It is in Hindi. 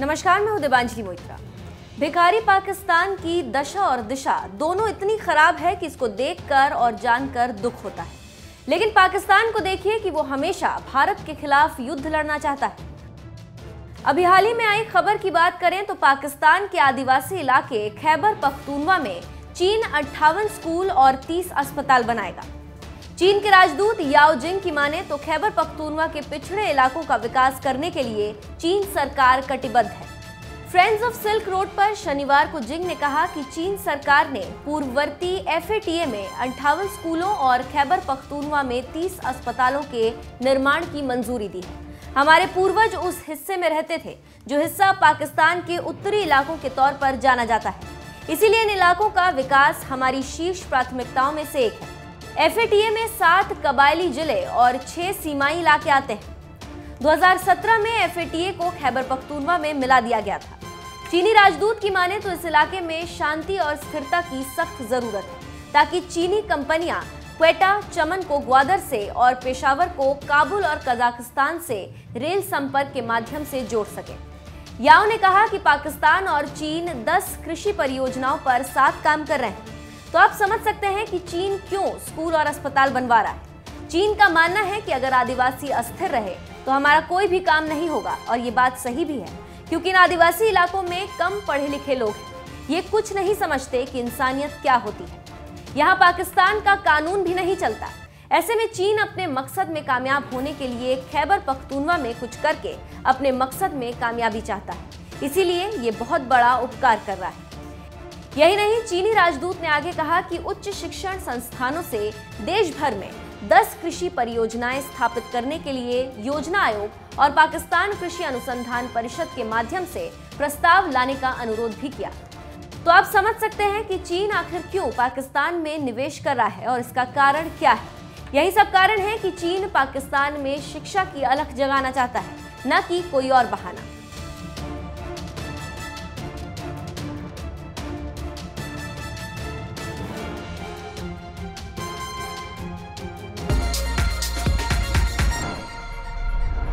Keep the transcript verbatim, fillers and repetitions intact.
नमस्कार, मैं हूं देवांजलि मोइत्रा। भिखारी पाकिस्तान की दशा और दिशा दोनों इतनी खराब है कि इसको देखकर और जानकर दुख होता है। लेकिन पाकिस्तान को देखिए कि वो हमेशा भारत के खिलाफ युद्ध लड़ना चाहता है। अभी हाल ही में आई खबर की बात करें तो पाकिस्तान के आदिवासी इलाके खैबर पख्तूनवा में चीन अट्ठावन स्कूल और तीस अस्पताल बनाएगा। चीन के राजदूत याओ जिंग की माने तो खैबर पख्तूनवा के पिछड़े इलाकों का विकास करने के लिए चीन सरकार कटिबद्ध है। फ्रेंड्स ऑफ सिल्क रोड पर शनिवार को जिंग ने कहा कि चीन सरकार ने पूर्ववर्ती एफ ए टी ए में अट्ठावन स्कूलों और खैबर पख्तूनवा में तीस अस्पतालों के निर्माण की मंजूरी दी है। हमारे पूर्वज उस हिस्से में रहते थे जो हिस्सा पाकिस्तान के उत्तरी इलाकों के तौर पर जाना जाता है, इसीलिए इन इलाकों का विकास हमारी शीर्ष प्राथमिकताओं में से एक है। एफ ए टी ए में सात कबायली जिले और छह सीमाई इलाके आते हैं। दो हज़ार सत्रह में एफ ए टी ए को खैबर पख्तूनवा में मिला दिया गया था। चीनी राजदूत की माने तो इस इलाके में शांति और स्थिरता की सख्त जरूरत है ताकि चीनी कंपनियां क्वेटा, चमन को ग्वादर से और पेशावर को काबुल और कजाकिस्तान से रेल संपर्क के माध्यम से जोड़ सके। याओ ने कहा कि पाकिस्तान और चीन दस कृषि परियोजनाओं पर साथ काम कर रहे हैं, तो आप समझ सकते हैं कि चीन क्यों स्कूल और अस्पताल बनवा रहा है। चीन का मानना है कि अगर आदिवासी अस्थिर रहे तो हमारा कोई भी काम नहीं होगा, और ये बात सही भी है क्योंकि इन आदिवासी इलाकों में कम पढ़े लिखे लोग हैं। ये कुछ नहीं समझते कि इंसानियत क्या होती है। यहाँ पाकिस्तान का कानून भी नहीं चलता। ऐसे में चीन अपने मकसद में कामयाब होने के लिए खैबर पख्तूनवा में कुछ करके अपने मकसद में कामयाबी चाहता है, इसीलिए ये बहुत बड़ा उपकार कर रहा है। यही नहीं, चीनी राजदूत ने आगे कहा कि उच्च शिक्षण संस्थानों से देश भर में दस कृषि परियोजनाएं स्थापित करने के लिए योजना आयोग और पाकिस्तान कृषि अनुसंधान परिषद के माध्यम से प्रस्ताव लाने का अनुरोध भी किया। तो आप समझ सकते हैं कि चीन आखिर क्यों पाकिस्तान में निवेश कर रहा है और इसका कारण क्या है। यही सब कारण है कि चीन पाकिस्तान में शिक्षा की अलख जगाना चाहता है, न कि कोई और बहाना।